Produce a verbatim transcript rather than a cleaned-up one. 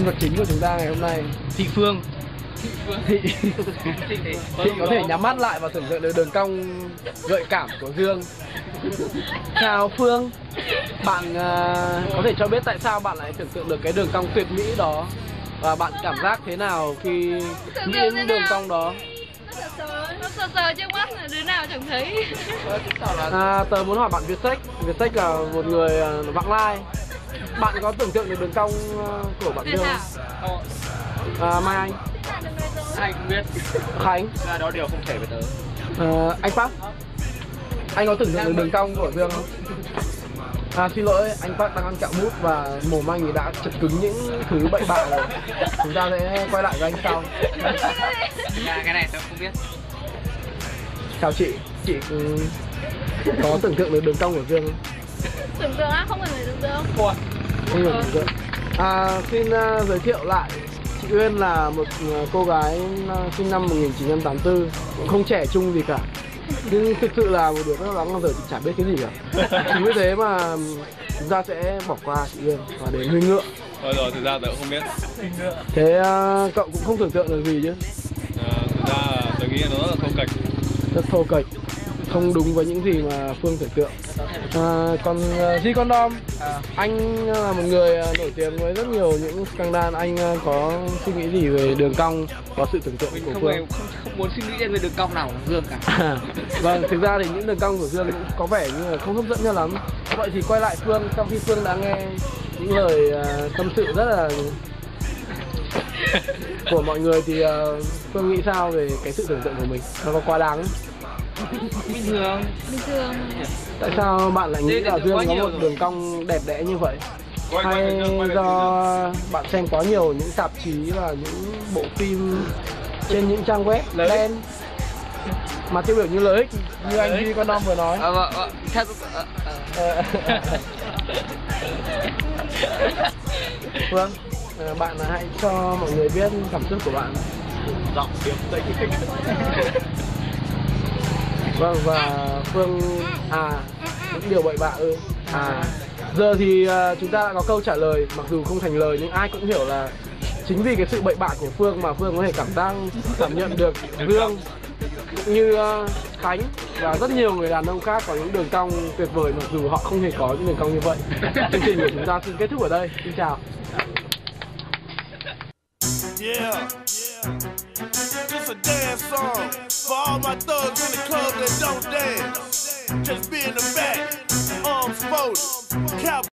nhân vật chính của chúng ta ngày hôm nay, Thị Phương. Thị Thị có thể nhắm mắt lại và tưởng tượng được đường cong gợi cảm của Dương. Chào Phương, bạn uh, có thể cho biết tại sao bạn lại tưởng tượng được cái đường cong tuyệt mỹ đó và bạn cảm giác thế nào khi nghĩ đến đường cong đó? Nó sờ sờ trước mắt là đứa nào chẳng thấy. À, tớ muốn hỏi bạn Vietech. Vietech là một người uh, vãng lai. Bạn có tưởng tượng được đường cong uh, của bạn Dương không? À, Mai Anh. Anh không biết. Khánh. Là đó điều không thể với tớ. À, anh Park. Anh có tưởng tượng được đường cong của Dương không? À, xin lỗi, anh Park đang ăn kẹo mút và mồm anh ấy đã chật cứng những thứ bậy bạ rồi. Chúng ta sẽ quay lại với anh sau. À, cái này tớ không biết. Chào chị, chị có tưởng tượng được đường cong của Dương không? Tưởng tượng á, không cần phải tưởng tượng. Ủa? Không cần tưởng tượng. À, xin uh, giới thiệu lại, chị Uyên là một uh, cô gái uh, sinh năm một nghìn chín trăm tám mươi tư, cũng không trẻ trung gì cả. Nhưng thực sự là một điều rất lắng giờ chị chả biết cái gì cả. Chính vì thế mà chúng ta sẽ bỏ qua chị Uyên và đến Huy Ngựa. Rồi rồi, thực ra tớ cũng không biết. Thế uh, cậu cũng không tưởng tượng được gì chứ? À, thực ra là tớ nghĩ là nó rất là thô kệch. Rất thô kệch, không đúng với những gì mà Phương tưởng tượng. À, còn uh, G Condom, à, anh là một người uh, nổi tiếng với rất nhiều những scandal. Anh uh, có suy nghĩ gì về đường cong và sự tưởng tượng Mình của không, Phương? không, không muốn suy nghĩ về đường cong nào của Dương cả. À, vâng, thực ra thì những đường cong của Dương cũng có vẻ như là không hấp dẫn cho lắm. Vậy thì quay lại Phương, sau khi Phương đã nghe những lời uh, tâm sự rất là của mọi người thì uh, Phương nghĩ sao về cái sự tưởng tượng của mình? Nó có quá đáng? Bình thường. Bình thường. Tại sao bạn lại nghĩ Đây là là Dương quá có nhiều một rồi. đường cong đẹp đẽ như vậy? Quay, quay Hay về Dương, quay về do bạn xem quá nhiều những tạp chí và những bộ phim trên những trang web đen mà tiêu biểu như lợi ích như anh Duy Condom vừa nói? À, vâng, vâng. Theo à, à. Phương, à, bạn hãy cho mọi người biết cảm xúc của bạn. Giọng điệu dậy kinh. Vâng, và Phương, à, những điều bậy bạ ư? À, giờ thì uh, chúng ta đã có câu trả lời, mặc dù không thành lời nhưng ai cũng hiểu là chính vì cái sự bậy bạ của Phương mà Phương có thể cảm giác cảm nhận được Dương cũng như uh, Khánh và rất nhiều người đàn ông khác có những đường cong tuyệt vời mặc dù họ không hề có những đường cong như vậy. Chương trình của chúng ta xin kết thúc ở đây. Xin chào. Yeah, yeah. This a dance song for all my thugs in the club that don't dance. Just be in the back, arms folded.